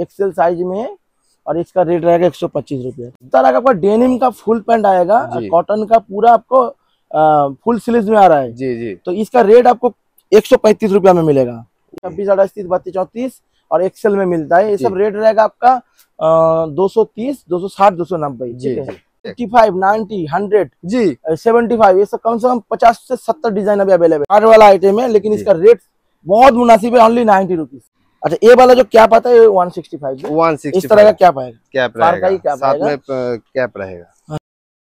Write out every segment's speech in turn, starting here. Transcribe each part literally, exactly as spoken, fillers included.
Excel size में है और इसका रेट रहेगा एक सौ पच्चीस रुपये। इस तरह का आपका डेनिम का फुल पैंट आएगा, कॉटन का पूरा आपको फुल स्लीव्स में आ रहा है जी जी। तो इसका रेट आपको एक सौ पैंतीस रुपया में मिलेगा। छब्बीस अड़तीस बत्तीस चौंतीस और एक्सेल में मिलता है। ये सब रेट रहेगा आपका दो सौ तीस, दो सौ साठ, दो सौ नब्बे। ठीक है, पचास, नब्बे, हंड्रेड जी, पचहत्तर, ये सब कम से कम पचास से सत्तर डिजाइन अभी अवेलेबल है। वाला आइटम है लेकिन इसका रेट बहुत मुनासिब है, ओनली नाइन्टी रुपीज। अच्छा, ये वाला जो कैप आता है एक सौ पैंसठ है, इस तरह का कैप आएगा, कैप रहेगा, साथ में कैप रहेगा।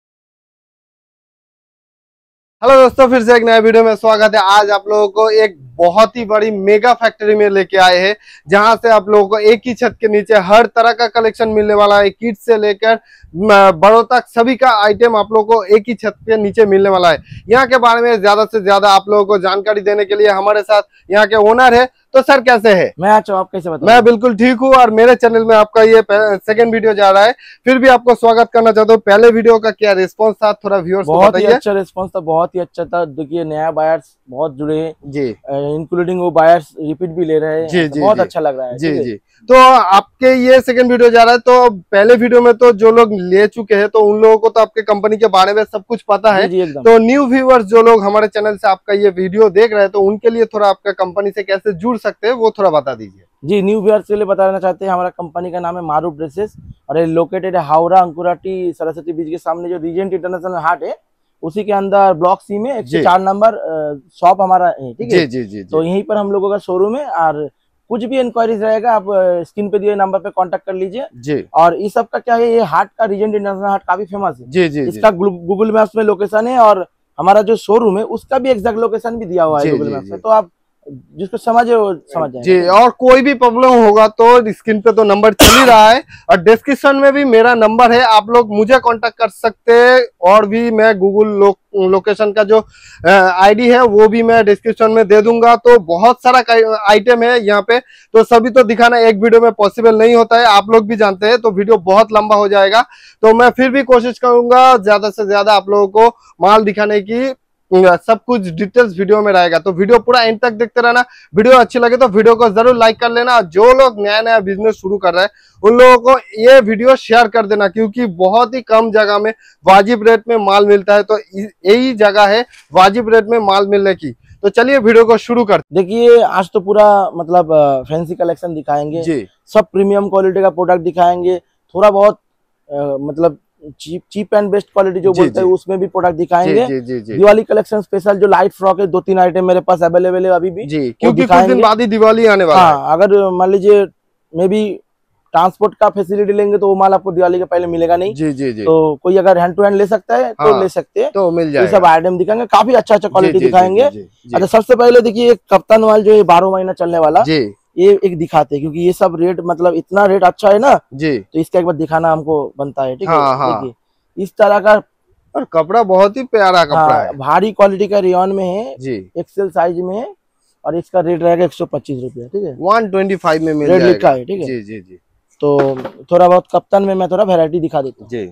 हेलो दोस्तों, फिर से एक नया वीडियो में स्वागत है। आज आप लोगों को एक बहुत ही बड़ी मेगा फैक्ट्री में लेके आए हैं, जहां से आप लोगों को एक ही छत के नीचे हर तरह का कलेक्शन मिलने वाला है। किड्स से लेकर बड़ों तक सभी का आइटम आप लोगों को एक ही छत के नीचे मिलने वाला है। यहाँ के बारे में ज्यादा से ज्यादा आप लोगों को जानकारी देने के लिए हमारे साथ यहाँ के ओनर है। तो सर कैसे है? मैं अच्छा, आप कैसे बताओ? मैं बिल्कुल ठीक हूँ और मेरे चैनल में आपका ये सेकंड वीडियो जा रहा है, फिर भी आपको स्वागत करना चाहता हूँ। पहले वीडियो का क्या रिस्पांस था, थोड़ा व्यूअर्स को बताइए। बहुत ही अच्छा रिस्पांस था, बहुत ही अच्छा था। देखिए, नया बायर्स बहुत जुड़े हैं जी, इंक्लूडिंग वो बायर्स रिपीट भी ले रहे हैं जी, तो जी, बहुत जी, अच्छा लग रहा है जी जी। तो आपके ये सेकंड वीडियो जा रहा है, तो पहले वीडियो में तो जो लोग ले चुके हैं तो उन लोगों को तो आपके कंपनी के बारे में सब कुछ पता है। जी, जी, तो न्यू व्यूअर्स जो लोग हमारे चैनल से आपका ये वीडियो देख रहे हैं तो उनके लिए थोड़ा आपका कंपनी से कैसे जुड़ सकते हैं वो थोड़ा बता दीजिए। जी, न्यू व्यूअर्स के लिए बताना चाहते हैं, हमारा कंपनी का नाम है मारूफ ड्रेसेस और ये लोकेटेड है हावड़ा अंकुराटी सरस्वती ब्रिज के सामने जो रीजेंट इंटरनेशनल हाट है उसी के अंदर ब्लॉक सी में एक सौ चार नंबर शॉप हमारा है। ठीक है, जी, जी, जी, तो यहीं पर हम लोगों का शोरूम है और कुछ भी इंक्वायरीज रहेगा आप स्क्रीन पे दिए नंबर पे कांटेक्ट कर लीजिए जी। और इस सब का क्या है, ये हाट का रीजेंट इंटरनेशनल हाट काफी फेमस है जी, जी, इसका गूगल मैप्स में लोकेशन है और हमारा जो शोरूम है उसका भी एग्जैक्ट लोकेशन भी दिया हुआ है गूगल मैप्स में, तो आप जिसको समझे वो समझ जाए जी। और कोई भी प्रॉब्लम होगा तो स्क्रीन पे तो नंबर चल ही रहा है और डिस्क्रिप्शन में भी मेरा नंबर है, आप लोग मुझे कांटेक्ट कर सकते हैं। और भी मैं गूगल लो, लोकेशन का जो आईडी है वो भी मैं डिस्क्रिप्शन में दे दूंगा। तो बहुत सारा आइटम है यहाँ पे, तो सभी तो दिखाना एक वीडियो में पॉसिबल नहीं होता है, आप लोग भी जानते हैं, तो वीडियो बहुत लंबा हो जाएगा। तो मैं फिर भी कोशिश करूंगा ज्यादा से ज्यादा आप लोगों को माल दिखाने की, सब कुछ डिटेल्स वीडियो में रहेगा। तो वीडियो पूरा एंड तक देखते रहना। वीडियो अच्छी लगे तो वीडियो को जरूर लाइक कर लेना। जो लोग नया नया बिजनेस शुरू कर रहे हैं उन लोगों को ये वीडियो शेयर कर देना, क्योंकि बहुत ही कम जगह में वाजिब रेट में माल मिलता है। तो यही जगह है वाजिब रेट में माल मिलने की। तो चलिए वीडियो को शुरू कर। देखिए, आज तो पूरा मतलब फैंसी कलेक्शन दिखाएंगे जी, सब प्रीमियम क्वालिटी का प्रोडक्ट दिखाएंगे, थोड़ा बहुत आ, मतलब cheap cheap and best quality जो बोलते हैं उसमें भी प्रोडक्ट दिखाएंगे। जी, जी, जी। दिवाली कलेक्शन स्पेशल जो लाइट फ्रॉक है, दो तीन आइटम मेरे पास अवेलेबल है अभी भी जी, क्योंकि कुछ दिन बाद ही दिवाली आने वाला है। हाँ, अगर मान लीजिए मे बी ट्रांसपोर्ट का फैसिलिटी लेंगे तो वो माल आपको दिवाली के पहले मिलेगा नहीं जी, जी, जी। तो कोई अगर हैंड टू हैंड ले सकता है तो हाँ, ले सकते हैं, तो मिल जाएगा। ये सब आइटम दिखाएंगे, काफी अच्छा अच्छा क्वालिटी दिखाएंगे। अच्छा, सबसे पहले देखिए कप्तान वाल जो है बारह महीना चलने वाला जी, ये एक दिखाते हैं, क्योंकि ये सब रेट मतलब इतना रेट अच्छा है ना जी, तो इसका एक बार दिखाना हमको बनता है। ठीक है, देखिए इस तरह का और कपड़ा बहुत ही प्यारा कपड़ा हाँ, है, भारी क्वालिटी का रेयन में है जी, एक्सेल साइज में है और इसका रेट रहेगा एक सौ पच्चीस रुपया। ठीक है, एक सौ पच्चीस में मिल जाएगा, रेट लिखा है। ठीक है जी, जी, जी। तो थोड़ा बहुत कप्तान में मैं थोड़ा वैरायटी दिखा देता हूँ जी।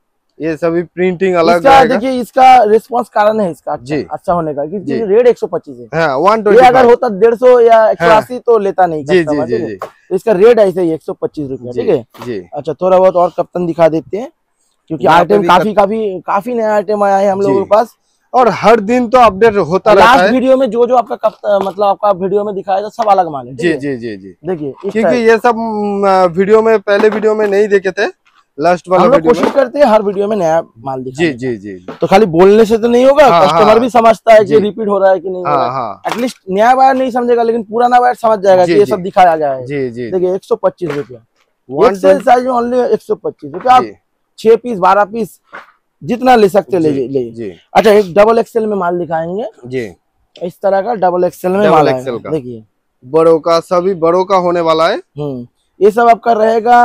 ये सभी प्रिंटिंग अलग इसका देखिए, इसका रिस्पांस कारण है इसका अच्छा, अच्छा होने का, क्योंकि रेट एक सौ पच्चीस है। हाँ, ये अगर होता डेढ़ सौ या एक सौ अस्सी तो लेता नहीं जी, जी, जी, जी। तो इसका रेट ऐसे ही एक सौ पच्चीस रुपया। ठीक है, अच्छा थोड़ा बहुत और कप्तान दिखा देते हैं, क्योंकि आइटम काफी काफी काफी नया आइटम आया है हम लोगों के पास और हर दिन तो अपडेट होता रहता है। लास्ट वीडियो में जो जो आपका मतलब आपका वीडियो में दिखाया था सब अलग माल है जी, जी, जी, जी। देखिए, क्योंकि ये सब वीडियो में पहले वीडियो में नहीं देखे थे, लास्ट वाला वीडियो कोशिश करते हैं हर वीडियो में नया माल दिखाने जी, जी, जी। तो खाली बोलने से तो नहीं होगा, कस्टमर भी समझता है कि रिपीट हो रहा है कि नहीं हो रहा है। एटलीस्ट नया बायर नहीं समझेगा लेकिन पुराना बायर समझ जाएगा कि ये सब दिखाया गया है जी, जी। देखिए एक सौ पच्चीस रुपया एक्सेल साइज में ओनली एक सौ पच्चीस रुपया, आप छह पीस बारह पीस जितना ले सकते ले ले। अच्छा, एक डबल एक्सेल में माल दिखाएंगे जी, इस तरह का डबल एक्सेल में माल है। देखिए बड़ों का, सभी बड़ों का होने वाला है। हम्म, ये सब आपका रहेगा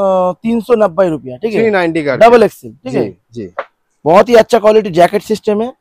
तीन सौ नब्बे रुपया। ठीक है, तीन सौ नब्बे का डबल एक्सेल। ठीक है जी, बहुत ही अच्छा क्वालिटी जैकेट सिस्टम है,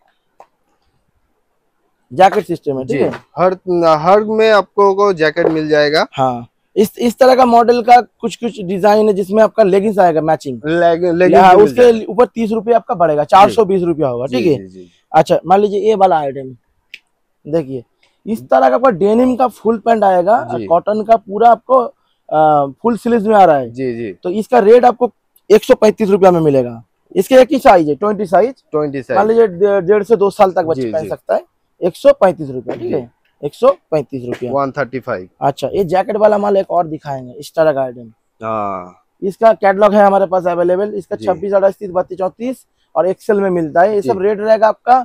जैकेट सिस्टम है। ठीक है, हर हर में आपको को जैकेट मिल जाएगा। हाँ, इस इस तरह का मॉडल का कुछ कुछ डिजाइन है जिसमें आपका लेगिंग्स आएगा मैचिंग, लेगिंग्स उसके ऊपर तीस रुपये आपका बढ़ेगा, चार सौ बीस रुपया होगा। ठीक है, अच्छा मान लीजिए ये वाला आइटम देखिए, इस तरह का आपका डेनिम का फुल पैंट आएगा, कॉटन का पूरा आपको फुल स्लीव में आ रहा है जी जी। तो इसका रेट आपको एक सौ पैंतीस रुपया में मिलेगा। इसके एक ही साइज है, ट्वेंटी साइज, ट्वेंटी मान साइज, लीजिए डेढ़ से दो साल तक बच्चे जी, पहन जी। सकता है। एक सौ पैंतीस रुपया, ठीक है, एक सौ पैंतीस रुपया। One thirty five. अच्छा, ये जैकेट वाला माल एक और दिखाएंगे, इस तरह का आइटम। हाँ, इसका कैटलॉग है हमारे पास अवेलेबल। इसका जी। छब्बीस अट्ठाईस तीस बत्तीस चौंतीस और एक्सेल में मिलता है। ये जी। सब रेट रहेगा आपका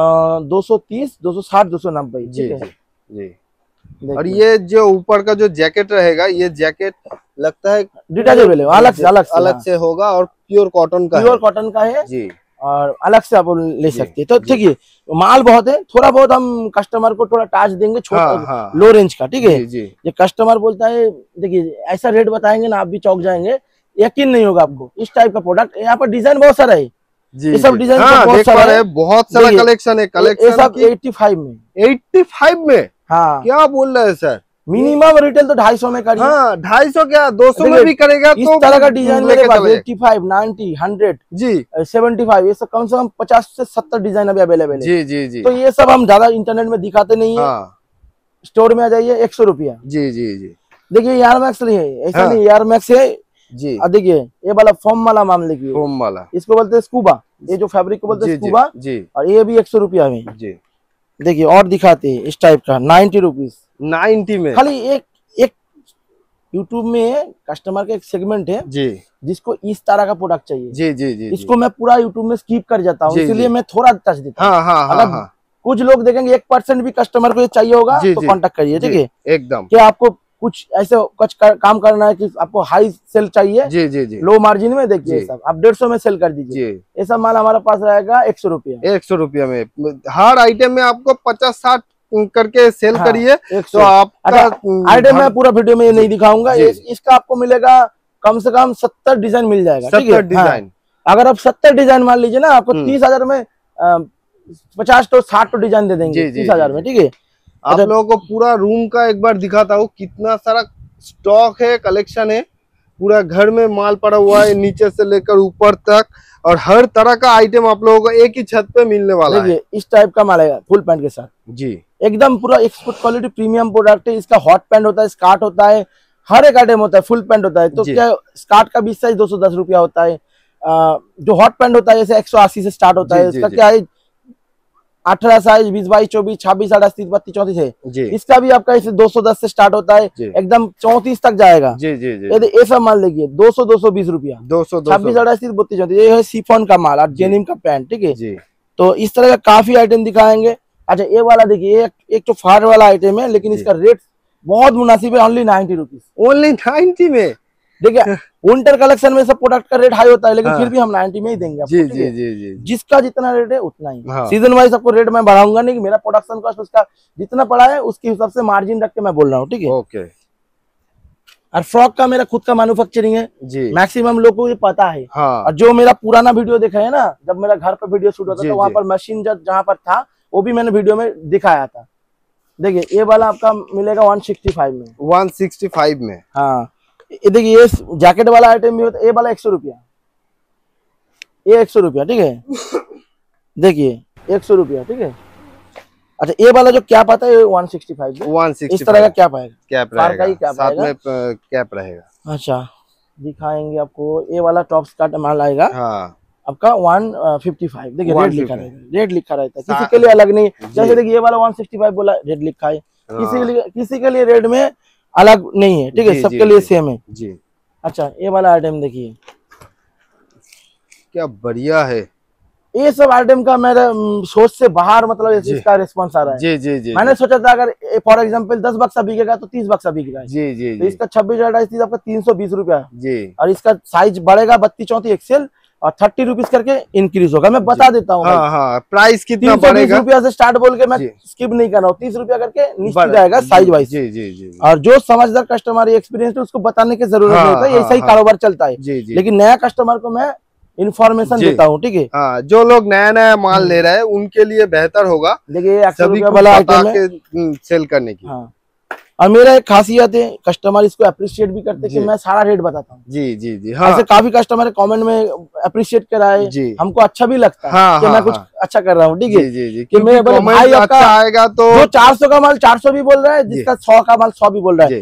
दो सौ तीस, दो सौ साठ, दो सौ नब्बे। जी ठीक है, जी। देखिए। और ये जो ऊपर का जो जैकेट रहेगा, ये जैकेट लगता है डिटेचेबल है, अलग से अलग से अलग से होगा और प्योर कॉटन का प्योर है कॉटन का है जी। और अलग से आप ले जी, सकते हैं। तो जी। ठीक है, माल बहुत है, थोड़ा बहुत हम कस्टमर को थोड़ा टाच देंगे, छोटा हाँ, हाँ, लो रेंज का, ठीक है। जी, जी। ये कस्टमर बोलता है, देखिए ऐसा रेट बताएंगे ना आप भी चौंक जाएंगे, यकीन नहीं होगा आपको। इस टाइप का प्रोडक्ट, यहाँ पर डिजाइन बहुत सारा है, जी, ये सब जी। डिजाइन हाँ, बहुत देख पा सारा रहे है। हैं, बहुत सारा देखिए, कलेक्शन है। ये कलेक्शन सब पचासी में, पचासी में हाँ क्या बोल रहे हैं सर? मिनिमम रिटेल तो ढाई सौ में करिए। हाँ, ढाई सौ क्या दो सौ में देखिए, भी करेगा इस तो तरह का डिजाइन मेरे लेके पास चले। पचासी, नब्बे, सौ, जी पचहत्तर, ये सब कम से कम पचास से सत्तर डिजाइन अभी अवेलेबल है। जी जी जी। तो ये सब हम ज्यादा इंटरनेट में दिखाते नहीं है। हाँ स्टोर में आ जाइए, एक सौ रुपया। जी जी जी देखिए एयर मैक्स नहीं है, ऐसा हाँ। नहीं, एयर मैक्स है जी। और देखिए ये वाला फोम वाला मामले की, फोम वाला, इसको बोलते हैं स्कूबा, ये जो फैब्रिक को बोलते हैं जी जी स्कूबा, जी और ये भी एक सौ रुपया में। जी। देखिए और दिखाते हैं इस टाइप का, नाइन्टी रुपीज नाइन्टी में। खाली। एक एक यूट्यूब में कस्टमर का एक सेगमेंट है जी जिसको इस तरह का प्रोडक्ट चाहिए, जी जी जी। इसको मैं पूरा यूट्यूब में स्किप कर जाता हूँ, जी, इसीलिए जी। मैं थोड़ा टच देता हूँ। हाँ हाँ हाँ अगर हाँ कुछ लोग देखेंगे, एक परसेंट भी कस्टमर को ये चाहिए होगा जी, तो जी, कांटेक्ट करिए, ठीक है। एकदम। कि आपको कुछ ऐसे कुछ कर, काम करना है कि आपको हाई सेल चाहिए, जी जी जी लो मार्जिन में, देखिए जी। सब आप डेढ़ सौ में सेल कर दीजिए। जी, ये सब माल हमारे पास रहेगा एक सौ रुपया। एक सौ रुपया में हर आइटम में आपको पचास साठ करके सेल हाँ, करिए एक तो सौ। आपका आइटम मैं पूरा वीडियो में ये नहीं दिखाऊंगा। जी। इस, इसका आपको मिलेगा कम से कम सत्तर डिजाइन मिल जाएगा, ठीक है। सत्तर डिजाइन। हाँ, अगर आप सत्तर डिजाइन मान लीजिए ना, आपको हम्म। तीस हजार में पचास तो साठ तो डिजाइन दे देंगे, जी, जी, तीस हजार में, ठीक है। आप लोगों को पूरा रूम का एक बार दिखाता हूँ, कितना सारा स्टॉक है, कलेक्शन है। पूरा घर में माल पड़ा हुआ है, नीचे से लेकर ऊपर तक, और हर तरह का आइटम आप लोगों को एक ही छत पे मिलने वाला है। देखिए इस टाइप का माल है, फुल पैंट के साथ, जी एकदम पूरा एक्सपोर्ट क्वालिटी प्रीमियम प्रोडक्ट है। इसका हॉट पैंट होता है, स्कार्ट होता है, हर एक आइटम होता है, फुल पैंट होता है। तो जी। क्या स्कार्ट का बीस साइज दो सौ दस रुपया होता है। आ, जो हॉट पैंट होता है जैसे एक सौ अस्सी से स्टार्ट होता जी, है। जी, इसका जी। क्या है, अठारह साइज, बीस बाईस चौबीस छब्बीस अट्ठाईस तीस बत्तीस चौंतीस है। जी इसका भी आपका इसे दो सौ दस से स्टार्ट होता है, जी। एकदम चौंतीस तक जाएगा। जी जी जी। ये दे- ये सब माल देखिए, दो सौ दो सौ बीस रुपया, दो सौ दो छब्बीस सौ अट्ठाईस तीस बत्तीस चौंतीस। ये है सिफॉन का माल और जेनिम का पैंट, ठीक है। जी तो इस तरह का काफी आइटम दिखाएंगे। अच्छा ये वाला देखिए, एक, एक तो फाड़ वाला आइटम है, लेकिन जी। इसका रेट बहुत मुनासिब है, only ninety rupees. Only ninety में। देखिए विंटर कलेक्शन में सब प्रोडक्ट का रेट हाई होता है, लेकिन हाँ। फिर भी हम नाइन्टी में ही देंगे आपको, जी ठीक जी है? जी जी। जिसका जितना रेट है उतना ही। हाँ। सीजन वाइज आपको रेट मैं बढ़ाऊंगा नहीं, कि मेरा प्रोडक्शन कॉस्ट उसका जितना पड़ा है उसके हिसाब से मार्जिन रख के मैं बोल रहा हूँ, ठीक है। ओके। और फ्रॉक का मेरा खुद का मैन्युफैक्चरिंग है, जी मैक्सिमम लोगों को ये पता है। हाँ और जो मेरा पुराना वीडियो देखा है ना, जब मेरा घर पर वीडियो शूट होता जी, था, वहां जी। पर मशीन जहाँ पर था वो भी मैंने वीडियो में दिखाया था। देखिए ये वाला आपका मिलेगा वन सिक्सटी फाइव में। वन सिक्सटी फाइव में। हाँ ये देखिए, ये जैकेट वाला आइटम भी होता है, ये वाला एक सौ रुपया, ये एक सौ रुपया, ठीक है। देखिए एक सौ रुपया, ठीक है। अच्छा ये वाला जो कैप आता है, ये one sixty five, one sixty इस तरह का कैप आएगा, कैप फार का ही रहेगा, कैप साथ आएगा। में प- कैप रहेगा। अच्छा दिखाएंगे आपको, ये वाला टॉप स्कर्ट माल आएगा हाँ आपका वन फिफ्टी फाइव। देखिए रेट लिखा वन फिफ्टी। रहेगा, रेट लिखा रहता है, किसी सा- के लिए अलग नहीं। जी। जैसे देखिए ये वाला वन सिक्सटी फाइव बोला, रेट लिखा है, किसी के हाँ। लिए किसी के लिए रेट में अलग नहीं है, ठीक है, जी, सबके जी, लिए जी। सेम है। जी अच्छा ये वाला आइटम देखिए, क्या बढ़िया है। ये सब आइटम का मेरा हम्म, सोच से बाहर, मतलब जी। इसका रिस्पॉन्स आ रहा है। जी जी जी मैंने सोचा था अगर फॉर एग्जांपल दस बक्सा बिकेगा तो तीस बक्सा बिकेगा, जी जी तो जी इसका छब्बीस अट्ठाईस तीस आपका तीन सौ बीस रुपया, जी। और इसका साइज बढ़ेगा बत्तीस चौंतीस एक्सेल, और थर्टी रुपीज करके इंक्रीज होगा। मैं बता देता हूँ, हाँ हाँ प्राइस कितना तीन सौ बीस बढ़ेगा। रुपया से स्टार्ट बोल के मैं जी। स्किप नहीं कर रहा हूँ, तीस रुपया करके निश्चित बढ़- जाएगा साइज वाइज। जी जी जी और जो समझदार कस्टमर एक्सपीरियंस है उसको बताने की जरूरत हाँ, नहीं होता, हाँ, ऐसा ही हाँ। कारोबार चलता है। जी जी। लेकिन नया कस्टमर को मैं इन्फॉर्मेशन जी। देता हूँ, ठीक है। हाँ जो लोग नया नया माल ले रहे हैं उनके लिए बेहतर होगा देखिए एक सौ सभी रुपया को वाला बता आइटम है। के सेल करने की। हाँ और मेरा एक खासियत है, कस्टमर इसको अप्रिशिएट भी करते हैं कि जी। मैं सारा रेट बताता हूँ। जी जी जी। हाँ ऐसे काफी कस्टमर कमेंट में अप्रिशिएट कराए, जी। हमको अच्छा भी लगता है हाँ, कि हाँ, मैं कुछ हाँ। अच्छा कर रहा हूँ, ठीक है। जी जी जी। कि मेरे क्योंकि बड़े भाई comment आपका अच्छा आएगा तो जो चार सौ का माल चार सौ भी बोल रहा है, जी। जिसका सौ का माल सौ भी बोल रहा है। जी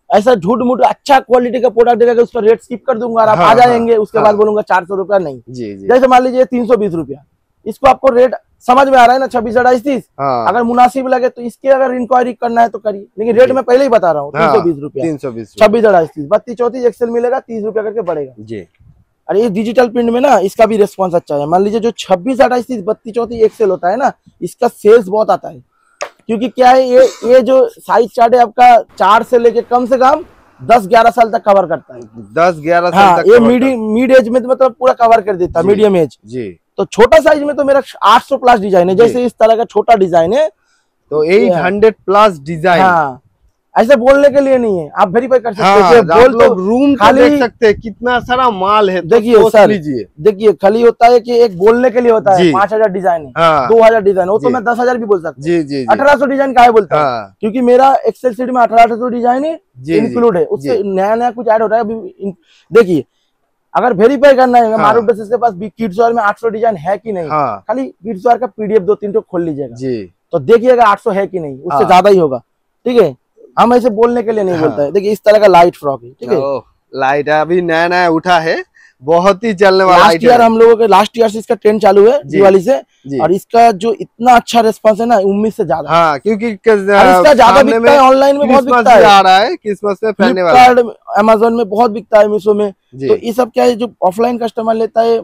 ऐसा झूठ मूठ अच्छा क्वालिटी का प्रोडक्ट देगा कि उसका रेट स्किप कर दूंगा और आप हाँ, आ जाएंगे, उसके हाँ, बाद बोलूंगा चार सौ रुपया नहीं। जी जी जैसे मान लीजिए तीन सौ बीस रुपया, इसको आपको रेट समझ में आ रहा है ना, छब्बीस अट्ठाईस तीस, हाँ, अगर मुनासिब लगे तो इसके अगर इंक्वायरी करना है तो करिए, लेकिन रेट मैं पहले ही बता रहा हूँ, तीन सौ बीस रुपया, तीन सौ बीस छब्बीस अट्ठाईस तीस, बत्तीस चौतीस एक्सेल मिलेगा, तीस रुपया करके बढ़ेगा जी। और ये डिजिटल प्रिंट में ना इसका भी रिस्पॉन्स अच्छा है। मान लीजिए जो छब्बीस अट्ठाईस तीस बत्तीस चौतीस एक्सेल होता है ना, इसका सेल्स बहुत आता है, क्योंकि क्या है ये ये जो साइज चार्ट है आपका चार से लेके कम से कम दस ग्यारह साल तक कवर करता है, दस ग्यारह साल हाँ, तक ये cover मीडियम मिड एज में तो मतलब पूरा कवर कर देता है, जी, मीडियम एज। जी। तो छोटा साइज में तो मेरा आठ सौ प्लस डिजाइन है, जैसे इस तरह का छोटा डिजाइन है तो आठ सौ प्लस डिजाइन, हाँ, ऐसे बोलने के लिए नहीं है, आप वेरीफाई कर सकते हैं। हाँ, बोल आप तो लोग रूम तो खाली देख सकते हैं कितना सारा माल है, तो देखिए सोच सर, लीजिए। देखिए खाली होता है कि एक बोलने के लिए होता है जी। पांच हजार डिजाइन है, हाँ, दो हजार डिजाइन, वो तो जी। मैं दस हजार भी बोल सकता हूँ, जी जी जी, अठारह सौ डिजाइन काहे बोलता है, हाँ, क्योंकि मेरा एक्सेल सीट में अठारह सौ डिजाइन जी, इंक्लूड है, उससे नया नया कुछ ऐड हो रहा है अभी। देखिए अगर वेरीफाई करना है, हाँ, मारूफ ड्रेसेस के पास किड्स वेयर में आठ सौ डिजाइन है कि नहीं, हाँ, खाली किड्स वेयर का पीडीएफ दो तीन तो खोल लीजिएगा जी, तो देखिएगा आठ सौ है कि नहीं, उससे हाँ, ज्यादा ही होगा, ठीक है। हम ऐसे बोलने के लिए नहीं हाँ, बोलता है। देखिए इस तरह का लाइट फ्रॉक है, ठीक है, ओह, लाइट अभी नया नया उठा है, बहुत ही चलने वाला लास्ट आइटम ईयर है। हम लोगों के लास्ट ईयर से इसका ट्रेंड चालू है जी, दिवाली से, जी। और इसका जो इतना अच्छा रिस्पांस है ना उम्मीद से ज्यादा, हाँ, क्योंकि और इसका ज्यादा बिकता है, ऑनलाइन में बहुत क्रिसमस बिकता भी है, आ रहा है, क्रिसमस में पहनने वाला है। फ्लिपकार्ट अमेजोन में बहुत बिकता है, मीशो में, जी, तो ये सब क्या है जो ऑफलाइन कस्टमर लेता है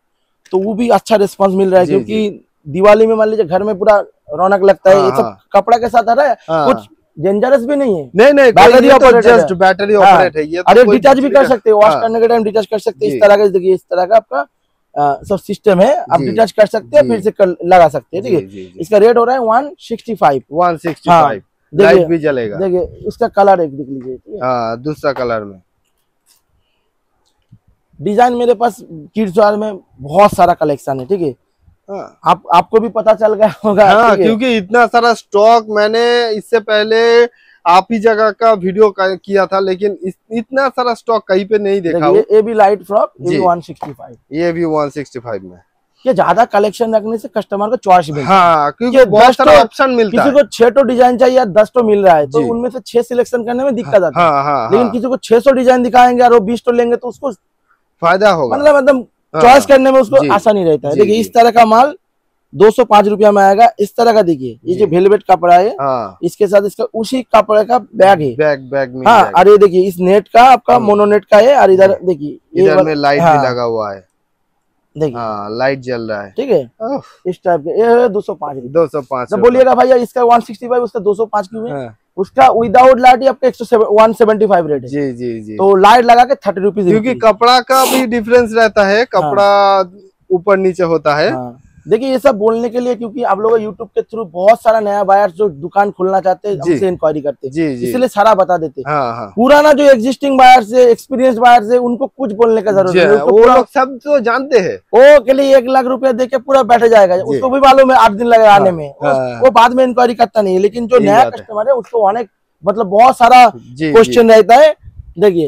तो वो भी अच्छा रिस्पांस मिल रहा है, जी, क्योंकि दिवाली में मान लीजिए घर में पूरा रौनक लगता है, हाँ, ये सब हाँ, कपड़ा के साथ आ रहा है, हाँ, कुछ डेंजरस भी नहीं है, नहीं नहीं, बैटरी ये तो ऑपरेटेड है। जस्ट बैटरी हाँ, ऑपरेट है, ये तो अरे कोई डिचार्ज भी दूसरी कर का- सकते हैं, वॉश हाँ, करने के टाइम डिचार्ज कर सकते हैं, जी। इस तरह का देखिए इस तरह का आपका अ, सब सिस्टम है, आप जी, डिचार्ज कर सकते हैं, जी। फिर से कर, लगा सकते हैं, ठीक जी, है। जी, जी। इसका रेट हो रहा है one sixty five, one sixty हाँ, फाइव, लाइट देखिए भी जलेगा। देखिए उसका कलर एक देख लीजिए, ठीक है। हाँ, दूसरा कलर में डिजाइन मेरे पास किड्स वेयर में बहुत सारा कलेक्शन है, ठीक है, हाँ, आप आपको भी पता चल गया होगा, हाँ, ठीक है? क्योंकि इतना सारा स्टॉक मैंने इससे पहले आप ही जगह का वीडियो का- किया था, लेकिन इस, इतना सारा स्टॉक कहीं पे नहीं देखा देखिए हूँ। ये भी लाइट फ्रॉक, ये भी जी। वन सिक्सटी फाइव, ये भी वन सिक्सटी फाइव में, ये ज्यादा कलेक्शन रखने से कस्टमर को चॉइस मिलता है। हाँ, क्योंकि ये बहुत दस सारा तो- ऑप्शन मिलता किसी है। को छह तो डिजाइन चाहिए या दस तो मिल रहा है, तो जी। उनमें से छह सिलेक्शन करने में दिक्कत आता है, हाँ, हाँ, लेकिन हाँ, किसी को छह सौ डिजाइन दिखाएंगे और वो बीस तो लेंगे तो उसको फायदा होगा, मतलब मतलब हाँ, चॉइस करने में उसको जी, आसानी रहता है। जी, देखिए जी। इस तरह का माल दो सौ पांच रुपया में आएगा, इस तरह का देखिए ये जी। जो वेलवेट कपड़ा है, हाँ, इसके साथ इसका उसी कपड़े का बैग है, बैग बैग मिल हाँ, जाएगा। और ये देखिए इस नेट का आपका हम्म। मोनोनेट का है, और इधर देखिए ये इधर वाला- में लाइट हाँ, भी लगा हुआ है, देखिए हाँ, लाइट जल रहा है। ठीक है, ओह, इस टाइप के ये है दो सौ पांच रुपये। दो सौ पाँच जब रुपए। बोलिएगा भैया इसका वन सिक्सटी फाइव उसका दो सौ पांच क्यों है, हाँ, उसका विदाउट लाइट ही आपका एक सौ वन सेवेंटी फाइव रेट है, जी जी जी, तो लाइट लगा के थर्टी रुपीज, क्योंकि कपड़ा का भी डिफरेंस रहता है, कपड़ा ऊपर नीचे होता है। हाँ, देखिए ये सब बोलने के लिए, क्योंकि आप लोग यूट्यूब के थ्रू बहुत सारा नया बायर्स जो दुकान खोलना चाहते हैं जी। हमसे इंक्वायरी करते हैं, जी जी, इसलिए सारा बता देते हैं। हाँ हाँ, पुराना जो एग्जिस्टिंग बायर्स है, एक्सपीरियंस बायर्स है, उनको कुछ बोलने का जरूरत जी, नहीं है, उसको वो पूरा- लोग सब तो जानते हैं। वो के लिए एक लाख रुपया दे के पूरा बैठ जाएगा, जी। उसको भी मालूम है आठ दिन लगेगा आने में, हाँ। उस- वो बाद में इंक्वायरी करता नहीं है, लेकिन जो यही नया बात है। कस्टमर है उसको अनेक मतलब बहुत सारा जी क्वेश्चन रहता है। देखिए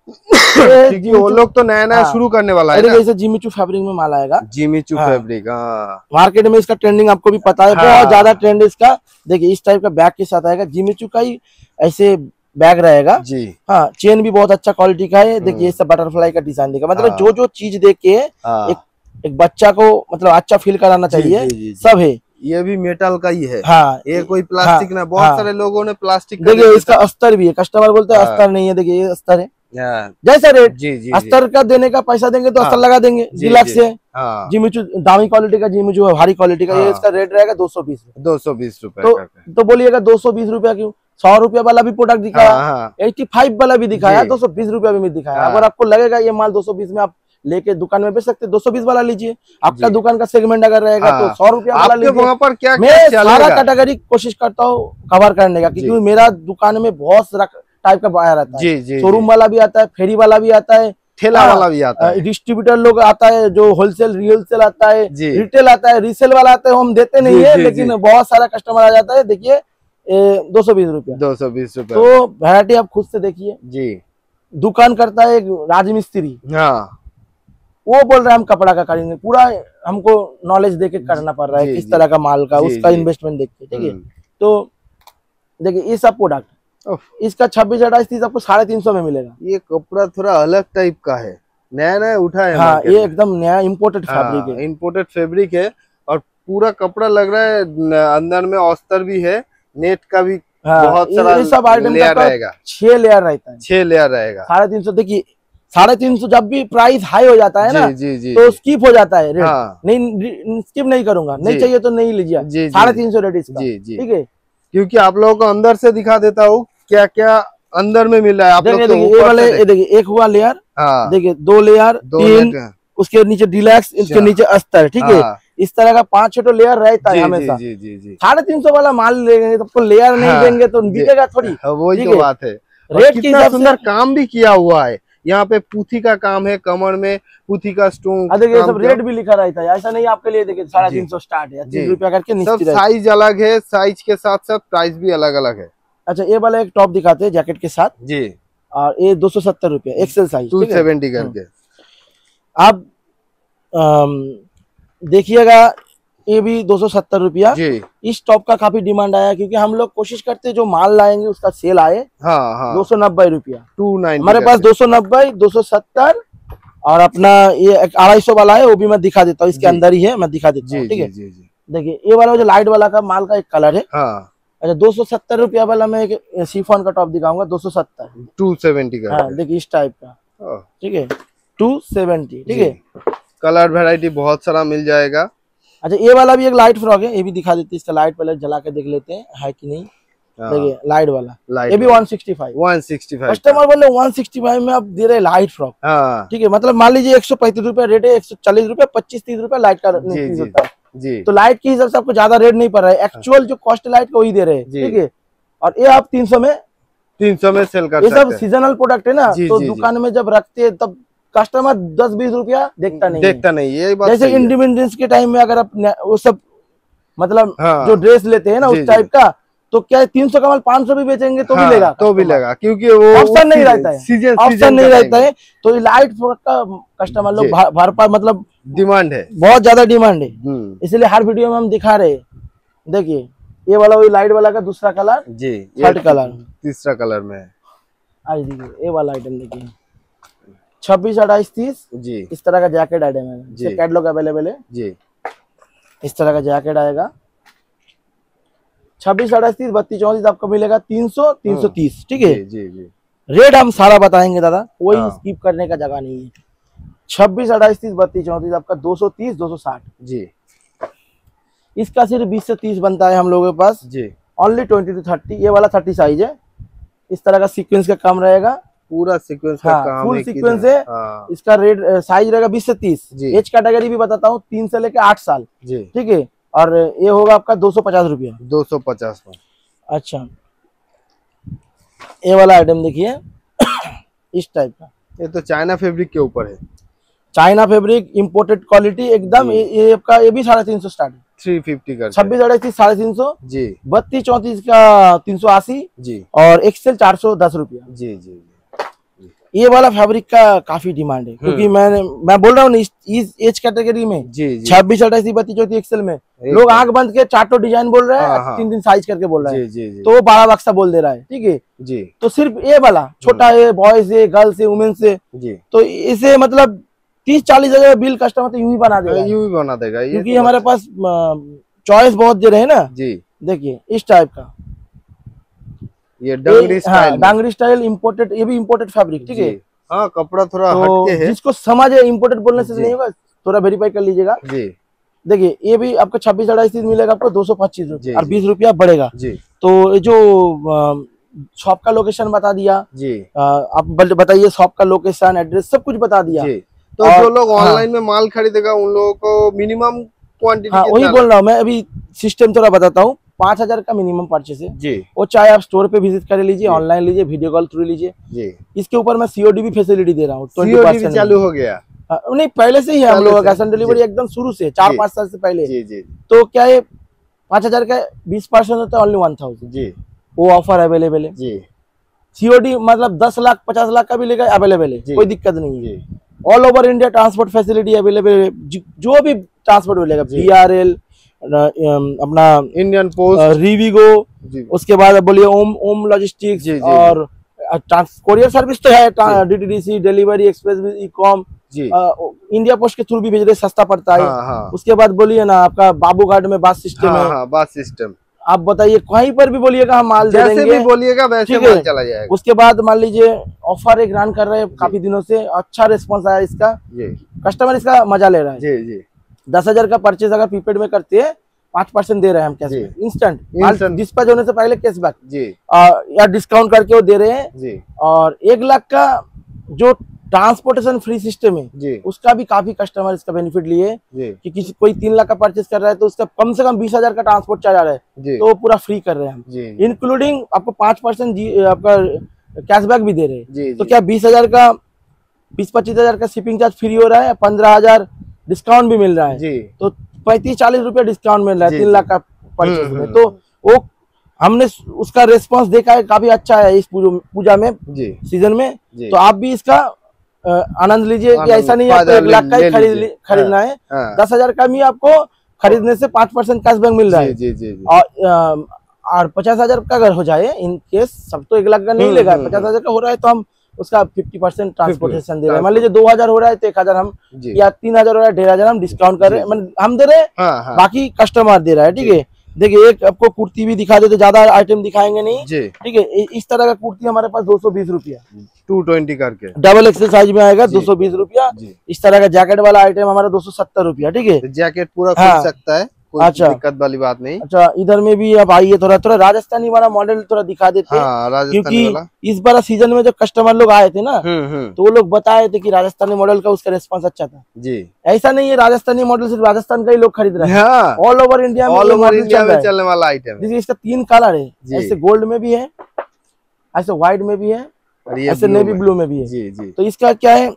क्योंकि वो लोग तो नया नया हाँ। शुरू करने वाला है अरे ना। जैसे जिमी चू फैब्रिक में माल आएगा, जिमी चू हाँ। फैब्रिक, हाँ, मार्केट में इसका ट्रेंडिंग आपको भी पता है, हाँ। बहुत ज्यादा ट्रेंड है इसका। देखिए इस टाइप का बैग के साथ आएगा, जिमी चू का ही ऐसे बैग रहेगा, जी, हाँ, चेन भी बहुत अच्छा क्वालिटी का है। देखिए ये सब बटरफ्लाई का डिजाइन देगा, मतलब हाँ। जो जो चीज देख के हाँ, एक एक बच्चा को मतलब अच्छा फील कराना जी, चाहिए, जी, जी, जी। सब है। ये भी मेटल का ही है, हाँ, ये कोई प्लास्टिक ना, बहुत हाँ। सारे लोगों ने प्लास्टिक का देखिए दे इसका अस्तर भी है, कस्टमर बोलते हैं हाँ। अस्तर नहीं है, देखिए ये अस्तर है, दिया। हाँ, जैसा रेट जी जी, अस्तर का देने का पैसा देंगे तो हाँ। अस्तर लगा देंगे, जी, डिलक्स जी। है, हाँ, जिमिचू दामी क्वालिटी का, जिमिचू भारी क्वालिटी का, ये हाँ। इसका रेट रहेगा दो सौ बीस दो सौ बीस रुपए तो करके। तो बोलिएगा दो सौ बीस रुपया क्यों, सौ रुपया वाला भी प्रोडक्ट दिखाया, हाँ, हाँ, एट्टी फाइव वाला भी दिखाया, जी। दो सौ बीस रुपया भी दिखाया। हाँ। अगर आपको लगेगा ये माल दो सौ बीस में आप लेके दुकान में बेच सकते, दो सौ बीस वाला लीजिए। आपका जी। दुकान का सेगमेंट अगर रहेगा हाँ। तो सौ रुपया वाला आपके लीजिए। वहाँ पर क्या मैं क्या सारा चलेगा? कैटेगरी कोशिश करता हूँ कवर करने का, क्योंकि जी। मेरा दुकान में बहुत सारा टाइप का बायर आता है, जी जी, शोरूम वाला भी आता है, फेरी वाला भी आता है, ठेला हाँ, वाला भी आता है, डिस्ट्रीब्यूटर लोग आता है, जो होलसेल रिटेल आता है, जी। रिटेल आता है, रीसेल वाला आता है, वो हम देते नहीं जी, है, जी, लेकिन जी। बहुत सारा कस्टमर आ जाता है। देखिए दो सौ बीस रुपया, दो सौ बीस रुपए, तो वैरायटी आप खुद से देखिए। जी, दुकान करता है एक राजमिस्त्री, हाँ, वो बोल रहा है हम कपड़ा का करेंगे, पूरा हमको नॉलेज देके करना पड़ रहा है जी, किस जी। तरह का माल का, जी, उसका जी। इन्वेस्टमेंट देख के, ठीक है। हम्म, तो देखिए ये सब प्रोडक्ट इसका छब्बीस अट्ठाईस तीस आपको साढ़े तीन सौ में मिलेगा। ये कपड़ा थोड़ा अलग टाइप का है, नया नया उठा है। हाँ, ये एकदम नया इम्पोर्टेड फैब्रिक है, इम्पोर्टेड फैब्रिक है और पूरा कपड़ा लग रहा है, अंदर में अस्तर भी है, नेट का भी। हाँ, बहुत सारा ये सब आइटम लेयर रहेगा, छह लेयर रहता है, छह लेयर रहेगा। साढ़े तीन सौ देखिए, साढ़े तीन सौ जब भी प्राइस हाई हो जाता है ना, जी, जी, तो स्किप हो जाता है रेट। हाँ, नहीं स्किप नहीं करूंगा, नहीं चाहिए तो नहीं लीजिए, साढ़े तीन सौ रेट इसका, ठीक है। क्योंकि आप लोगों को अंदर से दिखा देता हूँ क्या क्या अंदर में मिल रहा है। आप लोग देखिए ये वाले, ये देखिए एक हुआ लेयर, देखिए दो लेयर, तीन, उसके नीचे डिलैक्स, इसके नीचे अस्तर, ठीक है। इस तरह का पांच छह लेयर रहता है हमेशा। साढ़े तीन सौ वाला माल लेंगे तो लेयर नहीं देंगे तो बिकेगा थोड़ी, वही तो बात है। रेट कितना सुंदर काम भी किया हुआ है, यहाँ पे पुथी का काम है, कमर में पुथी का स्टोन। देखिए सब रेट भी लिखा रहता है, ऐसा नहीं आपके लिए। देखिए साढ़े तीन सौ स्टार्ट है, तीस रुपया करके। सब साइज अलग है, साइज के साथ साथ प्राइस भी अलग अलग है। अच्छा, ये वाला एक टॉप दिखाते हैं जैकेट के साथ जी, और ये दो सौ सत्तर रुपया एक्सेल साइज, टू सेवेंटी करके। आप देखिएगा, ये भी दो सौ सत्तर रुपया। इस टॉप का काफी डिमांड आया, क्योंकि हम लोग कोशिश करते हैं जो माल लाएंगे उसका सेल आए। हाँ, हाँ। दो सौ नब्बे रुपया, टू नाइन हमारे पास दो सौ नब्बे, दो सौ सत्तर और अपना ये अढ़ाई सौ वाला है, वो भी मैं दिखा देता हूँ, इसके अंदर ही है, मैं दिखा देता हूँ, ठीक है। देखिए ये वाला जो लाइट वाला का माल का एक कलर है। हाँ। अच्छा, दो सौ सत्तर रुपया वाला मैं एक शिफॉन का टॉप दिखाऊंगा, दो सौ सत्तर, टू सेवेंटी का। हाँ, देखिए इस टाइप का, ठीक है, टू सेवेंटी, ठीक है। कलर वैरायटी बहुत सारा मिल जाएगा। अच्छा, ये वाला भी एक लाइट फ्रॉक है, ये भी दिखा देते हैं, इसका लाइट पहले जला के देख लेते हैं है कि नहीं। देखिए लाइट वाला, ये भी one sixty five, one sixty five customer बोले वन सिक्सटी फाइव में आप दे रहे लाइट फ्रॉक, ठीक है। मतलब मान लीजिए एक सौ पैंतीस रुपया रेट है, एक सौ चालीस रुपया, पच्चीस तीस रुपया लाइट का फीस होता है जी। तो लाइट के हिसाब से आपको ज्यादा रेट नहीं पड़ रहा है, एक्चुअल जो कॉस्ट लाइट का वही दे रहे हैं, ठीक है। और ये आप तीन सौ में तीन सौ में सेल कर सकते हैं। ये सब सीजनल प्रोडक्ट है ना, तो दुकान में जब रखते हैं तब कस्टमर दस बीस रुपया देखता नहीं देखता नहीं ये बात। जैसे इंडिपेंडेंस के टाइम में अगर आप वो सब मतलब हाँ, जो ड्रेस लेते हैं ना उस टाइप का, तो क्या तीन सौ का माल पाँच सौ भी बेचेंगे तो हाँ, भी लेगा, तो भी लेगा, क्योंकि वो ऑप्शन नहीं रहता है, ऑप्शन नहीं रहता है। तो लाइट का कस्टमर लोग भरपूर मतलब डिमांड है, बहुत ज्यादा डिमांड है, इसलिए हर वीडियो में हम दिखा रहे हैं। देखिए ये वाला वही लाइट वाला का दूसरा कलर जी, थर्ड कलर, तीसरा कलर में आज देखिए ये वाला आइटम देखिए, छब्बीस अट्ठाईस तीस जी, इस तरह का जैकेट आइटम है, कैटलॉग अवेलेबल है जी। इस तरह का जैकेट आएगा, छब्बीस अट्ठाईस तीस बत्तीस चौंतीस आपको मिलेगा तीन सौ तीन सौ तीस, ठीक है जी जी। रेट हम सारा बताएंगे दादा, कोई हाँ। स्किप करने का जगह नहीं है। छब्बीस अट्ठाईस तीस बत्तीस चौंतीस आपका दो सौ तीस दो सौ साठ जी। इसका सिर्फ बीस से तीस बनता है हम लोगों के पास जी, ओनली ट्वेंटी टू थर्टी। ये वाला थर्टी साइज है, इस तरह का सीक्वेंस का काम रहेगा, पूरा सीक्वेंस का हाँ, काम फुल सीक्वेंस है हाँ। इसका रेट साइज रहेगा बीस से तीस। एज कैटेगरी भी बताता हूँ, तीन से लेके आठ साल जी, ठीक है। और ये होगा आपका दो सौ पचास रुपया, दो सौ पचास में। अच्छा, ये वाला आइटम देखिए इस टाइप का, ये तो चाइना फैब्रिक के ऊपर है, चाइना फैब्रिक इंपोर्टेड क्वालिटी एकदम। ये आपका ये भी साढ़े तीन सौ स्टार्ट है, थ्री फिफ्टी का, छब्बीस अड़तीस साढ़े तीन सौ जी, बत्तीस चौंतीस का तीन सौ अस्सी जी, और एक्सेल चार सौ दस रुपया जी जी। ये वाला फैब्रिक का काफी डिमांड है, क्योंकि मैंने मैं बोल रहा हूँ इस एज कैटेगरी में छब्बीस अट्ठाईस बत्तीस चौंतीस एक्सेल में लोग आंख बंद के चार डिजाइन बोल रहे हैं, तीन तीन साइज करके बोल रहे हैं, तो वो बारह बक्सा बोल दे रहा है, ठीक है जी। तो सिर्फ ये वाला छोटा है, बॉयज है, गर्ल्स है, वुमेन से, तो इसे मतलब तीस चालीस हजार बिल कस्टमर तो यूं ही बना देगा, यूं ही बना देगा, क्योंकि हमारे पास चॉइस बहुत दे रहे हैं ना जी। देखिए इस टाइप का, ये dungaree style, dungaree style imported, ये भी इंपोर्टेड फैब्रिक, ठीक है हाँ। कपड़ा थोड़ा तो हटके है, जिसको समझ है इंपोर्टेड बोलने से नहीं होगा, थोड़ा वेरीफाई कर लीजिएगा जी। देखिए ये भी आपको छब्बीस अट्ठाईस मिलेगा आपको दो सौ पच्चीस रुपये और बीस रुपया बढ़ेगा जी। तो ये जो शॉप का लोकेशन बता दिया जी, आप बताइए शॉप का लोकेशन, एड्रेस सब कुछ बता दिया जी। तो जो लोग ऑनलाइन में माल खरीदेगा उन लोगों को मिनिमम क्वांटिटी, हाँ वही बोल रहा हूँ मैं, अभी सिस्टम थोड़ा बताता हूँ। पांच हजार का मिनिमम परचेस है जी, वो चाहे आप स्टोर पे विजिट कर लीजिए, ऑनलाइन लीजिए, वीडियो कॉल थ्रू लीजिए जी। इसके ऊपर मैं सीओडी भी फैसिलिटी दे रहा हूँ, सीओडी चालू हो गया नहीं पहले से ही है हम लोग कैश ऑन डिलीवरी एकदम शुरू से, चार पाँच साल से पहले जी जी। तो क्या है पांच हजार का बीस परसेंट होता है, ओनली वन थाउजेंड जी, वो ऑफर अवेलेबल है जी। सीओडी मतलब दस लाख पचास लाख का भी लेगा अवेलेबल है, कोई दिक्कत नहीं है। All over India transport facility available है, जो भी ट्रांसपोर्ट मिलेगा, बी आर एल अपना इंडियन पोस्ट, रिविगो, जी उसके बाद आप बोलिए ओम ओम लॉजिस्टिक्स, जी, जी, और कोरियर सर्विस तो है, DTDC, delivery express, E com, जी, इंडिया पोस्ट के थ्रू भी भेज रहे, सस्ता पड़ता है। हाँ, हाँ, उसके बाद बोलिए ना आपका बाबू घाट में बस सिस्टम हाँ, है, हाँ, बस सिस्टम, आप बताइए कहीं पर भी बोलिएगा हम माल दे जैसे देंगे, भी बोलिएगा वैसे ठीक है। माल चला जाएगा। उसके बाद मान लीजिए ऑफर एक रन कर रहे हैं काफी दिनों से, अच्छा रिस्पॉन्स आया इसका, जी, कस्टमर इसका मजा ले रहा है। जी, जी, दस हजार का परचेज अगर प्रीपेड में करते हैं, पाँच परसेंट दे रहे हैं हम कैशबैक, इंस्टेंट Instant। डिस्पैच होने से पहले कैशबैक, जी, या डिस्काउंट करके वो दे रहे हैं। जी, और एक लाख का जो ट्रांसपोर्टेशन फ्री सिस्टम है, जी, उसका भी काफी कस्टमर इसका बेनिफिट लिए, जी, कि किसी कोई तीन लाख का परचेज कर रहा है तो उसका कम से कम बीस हजार का ट्रांसपोर्ट चार्ज आ रहा है, जी, तो वो पूरा फ्री कर रहे हैं हम, जी, इंक्लूडिंग आपको पांच परसेंट आपका कैशबैक भी दे रहे हैं। जी, तो जी, क्या बीस हजार का बीस पच्चीस हजार का शिपिंग चार्ज फ्री हो रहा है, पंद्रह हजार डिस्काउंट भी मिल रहा है, जी, तो पैंतीस चालीस रुपया डिस्काउंट मिल रहा है जी, तीन जी। लाख का परचेज हम्म, में। हम्म। तो वो हमने उसका रिस्पांस देखा है, काफी अच्छा है इस पूजा पूजा में, जी, सीजन में। जी, तो आप भी इसका अ, आनंद लीजिए, कि आनंद, ऐसा नहीं है आपको फायदा एक लाख का ले ही खरीद लीजिए। ली- खरीदना है, हाँ, दस हजार का भी आपको खरीदने से पांच परसेंट कैशबैक मिल रहा जी, है। जी, जी, जी, और अ, और पचास हजार का अगर हो जाए इन केस, सब तो एक लाख का नहीं हम्म, लेगा, हम्म, पचास हजार का हो रहा है तो हम उसका फिफ्टी परसेंट ट्रांसपोर्टेशन दे रहे हैं। मान ट्रांसपोर्ट। लीजिए दो हजार हो रहा है तो एक हजार हम, जी, या तीन हजार हो रहा है डेढ़ हजार हम डिस्काउंट कर रहे हैं, जी, मतलब हम दे रहे हैं, हाँ, हाँ, बाकी कस्टमर दे रहा है, ठीक है। देखिए एक आपको कुर्ती भी दिखा देते, ज्यादा आइटम दिखाएंगे नहीं, जी, ठीक है। इ- इस तरह का कुर्ती हमारे पास दो सौ बीस रुपया, टू ट्वेंटी करके, डबल एक्सेल साइज में आएगा, जी। दो सौ बीस रुपया। जी, इस तरह का जैकेट वाला आइटम हमारा दो सौ सत्तर रुपया, ठीक है। जैकेट पूरा हाँ। खुल सकता है, कोई अच्छा। दिक्कत वाली बात नहीं। अच्छा, इधर में भी अब आइए, थोड़ा थोड़ा राजस्थानी वाला मॉडल थोड़ा दिखा देते हैं, हाँ, राजस्थानी क्योंकि वाला, इस बार सीजन में जब कस्टमर लोग आए थे ना, हम्म, हम्म, तो वो लोग बताए थे कि राजस्थानी मॉडल का उसका रिस्पांस अच्छा था। जी, ऐसा नहीं है राजस्थानी मॉडल सिर्फ राजस्थान का ही लोग खरीद रहे हैं, हाँ, ऑल ओवर इंडिया में ऑल ये ओवर मॉडल इंडिया चल में रहा है। चलने वाला आइटम है। देखिए इसका तीन कलर है, जी। ऐसे गोल्ड में भी है, ऐसे व्हाइट में भी है, और ये ऐसे blue नेवी में। ब्लू में भी है। जी, जी, तो इसका क्या है,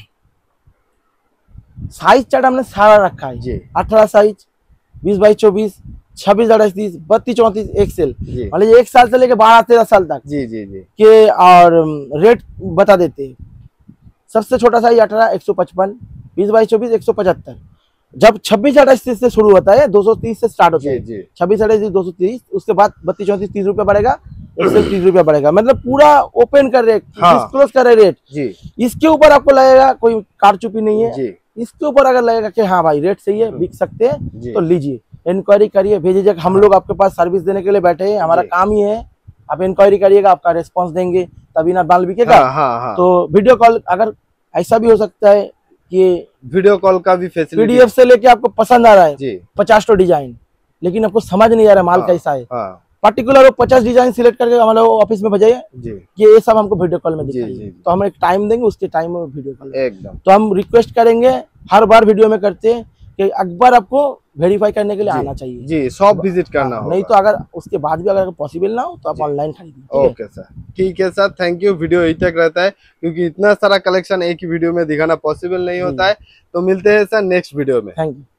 साइज चार्ट हमने सारा रखा है, जी, अठारह साइज, बीस बाईस चौबीस, छब्बीस अड़तीस तीस, बत्तीस चौंतीस एक्सेल, जी, मान लीजिए एक साल से लेके बारह तेरह साल तक जी, जी, जी, के, और रेट बता देते हैं। सबसे छोटा साइज अठारह एक सौ पचपन, बीस बाईस चौबीस एक सौ पचहत्तर। जब छब्बीस अड़तीस से शुरू होता है, दो सौ तीस से स्टार्ट होता जी, है, जी, छब्बीस अड़तीस दो सौ तीस, उसके बाद बत्तीस चौंतीस तीस रुपया बढ़ेगा, एक्सेल तीस रुपया बढ़ेगा, मतलब पूरा ओपन कर रहे, हाँ। डिस्क्लोज कर रहे रेट। जी, इसके ऊपर आपको लगेगा कोई कारचुपी नहीं है, जी, इसके ऊपर अगर लगेगा कि हाँ भाई रेट सही है, बिक सकते हैं, जी, तो लीजिए, इंक्वायरी करिए, भेजिए। हम लोग आपके पास सर्विस देने के लिए बैठे हैं, हमारा जी। काम ही है, आप इंक्वायरी करिएगा, आपका रेस्पॉन्स देंगे, तभी ना माल बिकेगा। हाँ, हाँ, हाँ, तो वीडियो कॉल, अगर ऐसा भी हो सकता है कि वीडियो कॉल का भी फैसिलिटी, पीडीएफ से लेके आपको पसंद आ रहा है जी, पचास तो डिजाइन, लेकिन आपको समझ नहीं आ रहा है माल हाँ, कैसा है, हाँ, पर्टिकुलर वो पचास डिजाइन सिलेक्ट करके हमारे ऑफिस में भेजाइए, जी, कि ये सब हमको वीडियो कॉल में जी, दिखाइए, जी। तो हम एक टाइम देंगे, उसके टाइम में वीडियो कॉल। एकदम, तो हम रिक्वेस्ट करेंगे, हर बार वीडियो में करते हैं कि एक बार आपको वेरीफाई करने के लिए जी, आना चाहिए, जी, शॉप विजिट करना हाँ, होगा। नहीं तो अगर उसके बाद भी अगर पॉसिबल ना हो तो आप जी। ऑनलाइन खरीदिए, ठीक है? ओके सर, ठीक है सर, थैंक यू। वीडियो यही तक रहता है, क्योंकि इतना सारा कलेक्शन एक ही वीडियो में दिखाना पॉसिबल नहीं होता है। तो मिलते हैं सर नेक्स्ट वीडियो में। Thank you.